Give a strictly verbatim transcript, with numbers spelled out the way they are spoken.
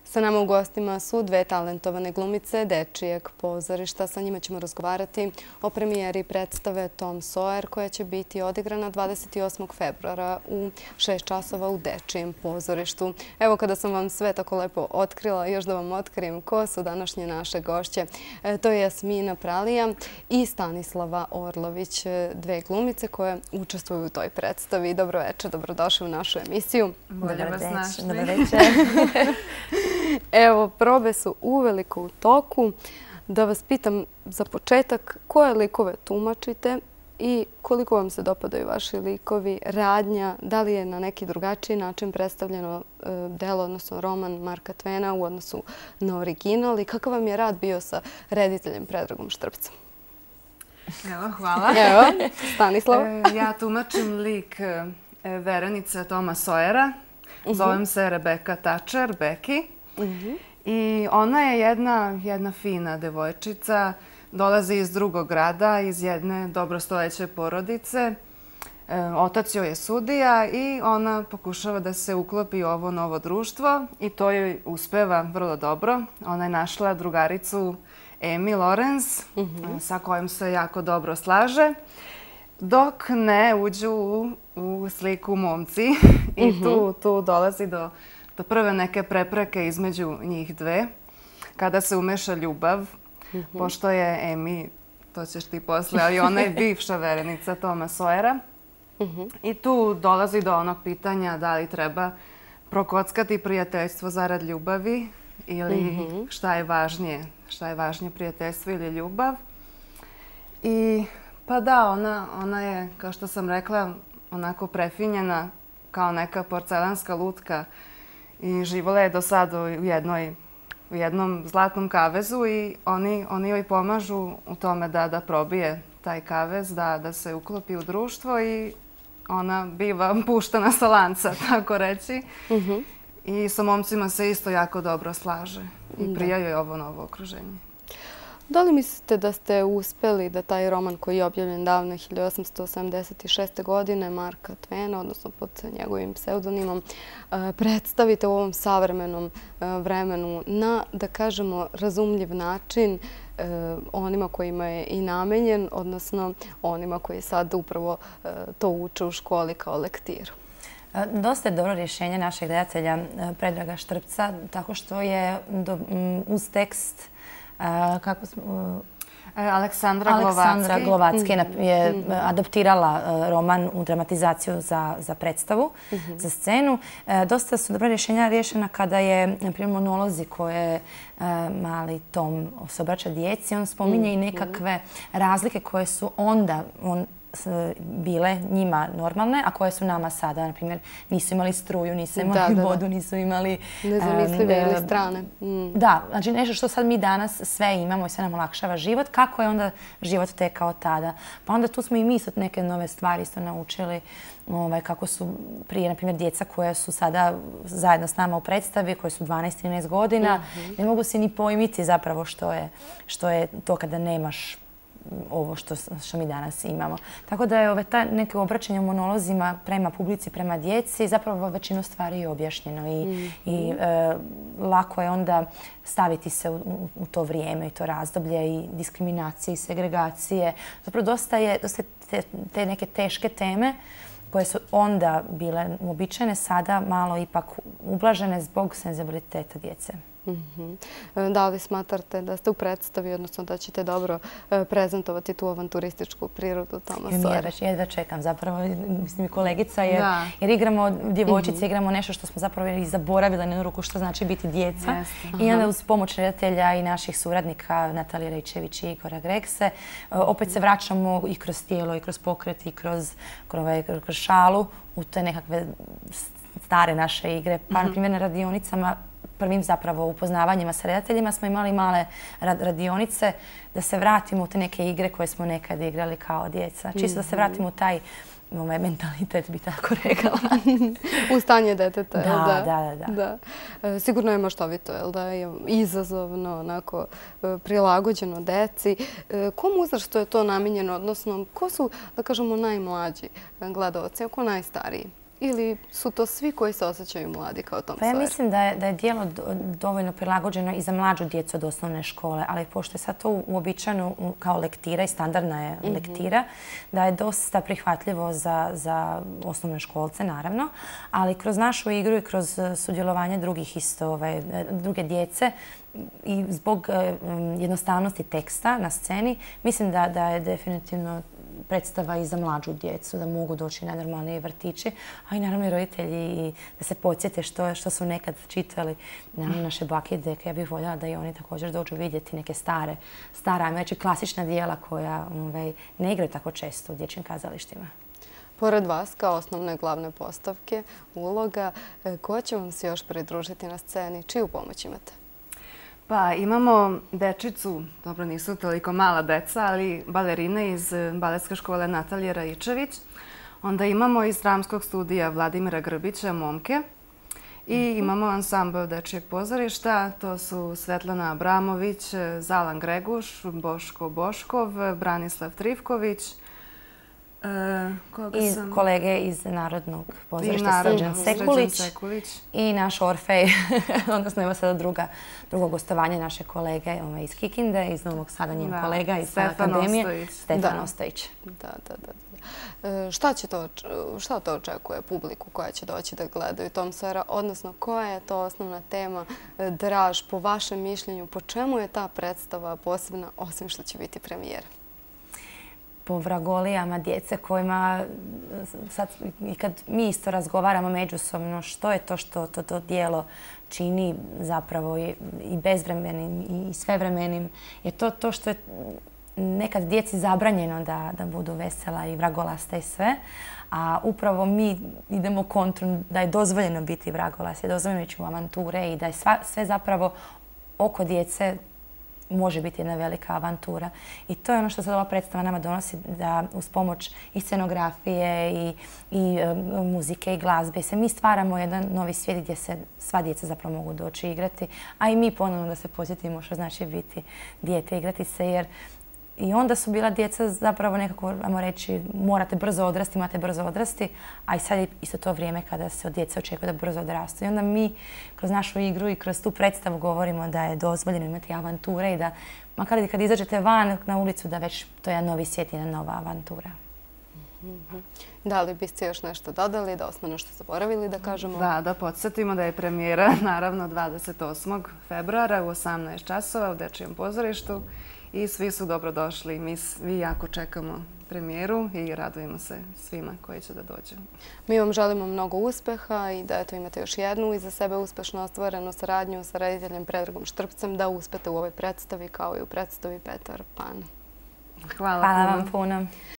Sa nama u gostima su dve talentovane glumice dečijeg pozorišta. Sa njima ćemo razgovarati o premijeri predstave Tom Sawyer koja će biti odigrana dvadeset osmog februara u šest časova u dečijem pozorištu. Evo, kada sam vam sve tako lepo otkrila, još da vam otkrijem ko su današnje naše gošće. To je Jasmina Pralija i Stanislava Orlović, dve glumice koje učestvuju u toj predstavi. Dobro večer, dobrodošli u našu emisiju. Bolje vas našli. Dobro večer. Evo, probe su uveliko u toku. Da vas pitam za početak, koje likove tumačite i koliko vam se dopadaju vaši likovi, radnja, da li je na neki drugačiji način predstavljeno delo, odnosno roman Marka Tvena u odnosu na original i kakav vam je rad bio sa rediteljem Predragom Štrpcem? Evo, hvala. Evo, Stanislav. Ja tumačim lik verenice Toma Sawyera. Zovem se Rebeka Thatcher, Beki. I ona je jedna, jedna fina devojčica, dolazi iz drugog grada, iz jedne dobrostojeće porodice. E, otac joj je sudija i ona pokušava da se uklopi u ovo novo društvo i to joj uspeva vrlo dobro. Ona je našla drugaricu Amy Lawrence, mm-hmm. sa kojom se jako dobro slaže, dok ne uđu u, u sliku momci i mm-hmm. tu, tu dolazi do do prve neke prepreke između njih dve, kada se umeša ljubav, mm-hmm. pošto je Amy, to ćeš ti posle, ali ona je bivša verenica Toma Sawyera. Mm-hmm. I tu dolazi do onog pitanja da li treba prokockati prijateljstvo zarad ljubavi ili mm-hmm. šta je važnije, šta je važnije prijateljstvo ili ljubav. I pa da, ona, ona je, kao što sam rekla, onako prefinjena kao neka porcelanska lutka i živala je do sada u, jednoj, u jednom zlatnom kavezu i oni, oni joj pomažu u tome da, da probije taj kavez, da, da se uklopi u društvo i ona biva puštena sa lanca, tako reći. Mm-hmm. I sa momcima se isto jako dobro slaže i prija joj ovo novo okruženje. Da li mislite da ste uspeli da taj roman koji je objavljen davne hiljadu osamsto osamdeset šeste. godine Marka Tvena, odnosno pod njegovim pseudonimom, predstavite u ovom savremenom vremenu na, da kažemo, razumljiv način onima kojima je i namenjen, odnosno onima koji sad upravo to uče u školi kao lektiru? Dosta je dobro rješenje našeg redatelja Predraga Štrpca, tako što je uz tekst kako smo... Aleksandra Aleksandra Glovacki je adaptirala roman u dramatizaciju za, za predstavu, mm-hmm. za scenu. Dosta su dobra rješenja rješena kada je, na primjer, monolozi koje mali Tom se obraća djeci. On spominje mm-hmm. i nekakve razlike koje su onda on, bile njima normalne, a koje su nama sada. Na primjer, nisu imali struju, nisu imali da, da, vodu, nisu imali... Nezamislive ili strane. Mm. Da, znači nešto što sad mi danas sve imamo i sve nam olakšava život. Kako je onda život tekao tada? Pa onda tu smo i mi sad neke nove stvari isto naučili. Ovaj, kako su prije, na primjer, djeca koja su sada zajedno s nama u predstavi, koji su dvanaest trinaest godina, mm-hmm. ne mogu se ni pojmiti zapravo što je, što je to kada nemaš ovo što, što mi danas imamo. Tako da je ove ta neke obraćanje u monolozima prema publici, prema djeci, zapravo većinu stvari je objašnjeno i, mm-hmm. i e, lako je onda staviti se u, u, u to vrijeme i to razdoblje i diskriminacije i segregacije. Zapravo dosta je dosta te, te neke teške teme koje su onda bile uobičajene, sada malo ipak ublažene zbog senzibiliteta djece. Mm-hmm. Da li smatrate da ste u predstavi, odnosno da ćete dobro prezentovati tu avanturističku prirodu Toma Sawyera? Ja jedva čekam zapravo, mislim i kolegica, jer, jer igramo djevojčice, mm-hmm. igramo nešto što smo zapravo i zaboravili na jednu ruku što znači biti djeca. Yes. I onda uz pomoć redatelja i naših suradnika Natalije Rejčević i Igora Grekse opet se vraćamo i kroz tijelo, i kroz pokret, i kroz, kroz, kroz šalu u te nekakve stare naše igre. Pa, mm-hmm. na primjer, na radionicama prvim zapravo upoznavanjima sa redateljima smo imali male radionice da se vratimo u te neke igre koje smo nekad igrali kao djeca. Čisto da se vratimo u taj ovaj mentalitet, bi tako rekla. U stanje deteta, da, jel da? Da, da, da. da. Sigurno je maštovito, jel da? Je izazovno, onako, prilagođeno deci. Kom uzrastu je to namijenjeno, odnosno, ko su, da kažemo, najmlađi gledalci, a ko najstariji? ili su to svi koji se osjećaju mladi kao Tom Sawyer? Pa ja mislim da je, da je dijelo dovoljno prilagođeno i za mlađu djecu od osnovne škole, ali pošto je sad to uobičajeno kao lektira i standardna je mm-hmm. lektira, da je dosta prihvatljivo za, za osnovne školce, naravno, ali kroz našu igru i kroz sudjelovanje drugih isto, ove, druge djece, i zbog jednostavnosti teksta na sceni, mislim da, da je definitivno predstava i za mlađu djecu, da mogu doći na normalnije vrtići, a i naravno i roditelji i da se podsjete što, što su nekad čitali naravno, naše bake i deke. Ja bih voljela da i oni također dođu vidjeti neke stare, stara, ajmo reći, klasična dijela koja ovaj, ne igraju tako često u dječjim kazalištima. Pored vas, kao osnovne glavne postavke, uloga, ko će vam se još pridružiti na sceni? Čiju pomoć imate? Pa imamo dečicu, dobro nisu toliko mala deca, ali balerine iz baletske škole Natalije Raičević. Onda imamo iz dramskog studija Vladimira Grbića momke. I imamo ansambl dečijeg pozorišta, to su Svetlana Abramović, Zalan Greguš, Boško Boškov, Branislav Trivković. E, I sam... kolege iz Narodnog pozorišta Srđan Sekulić, Sekulić i naš Orfej, odnosno ima sada druga, drugo gostovanje naše kolege ovaj, iz Kikinde, iz Novog Sada, njen da. kolega iz Stefan Akademije, Ostojić. Stefan da. Ostojić. Da, da, da. E, šta, će to, šta to očekuje publiku koja će doći da gledaju Tom Sawyera, odnosno koja je to osnovna tema, draž, po vašem mišljenju, po čemu je ta predstava posebna, osim što će biti premijera? Po vragolijama djece kojima sad i kad mi isto razgovaramo međusobno što je to što to, to djelo čini zapravo i, i bezvremenim i svevremenim, je to to što je nekad djeci zabranjeno da, da budu vesela i vragolasta i sve, a upravo mi idemo kontru da je dozvoljeno biti vragolast, je dozvoljeno ići u avanture i da je sva, sve zapravo oko djece može biti jedna velika avantura. I to je ono što sad ova predstava nama donosi, da uz pomoć i scenografije i, i e, muzike i glazbe se mi stvaramo jedan novi svijet gdje se sva djeca zapravo mogu doći igrati, a i mi ponovno da se posjetimo što znači biti dijete, igrati se, jer i onda su bila djeca zapravo nekako, ajmo reći, morate brzo odrasti, morate brzo odrasti, a i sad je isto to vrijeme kada se od djece očekuje da brzo odrastu. I onda mi kroz našu igru i kroz tu predstavu govorimo da je dozvoljeno imati avanture i da, makar kad izađete van na ulicu, da već to je jedan novi svijet i jedna nova avantura. Da li biste još nešto dodali, da smo nešto zaboravili da kažemo? Da, da podsjetimo da je premijera naravno dvadeset osmog februara u osamnaest časova u Dečijem pozorištu. I svi su dobrodošli. Mi svi jako čekamo premijeru i radujemo se svima koji će da dođu. Mi vam želimo mnogo uspeha i da eto, imate još jednu iza sebe uspešno ostvarenu saradnju sa rediteljem Predragom Štrpcem, da uspete u ovoj predstavi kao i u predstavi Petar Pan. Hvala, Hvala vam puno.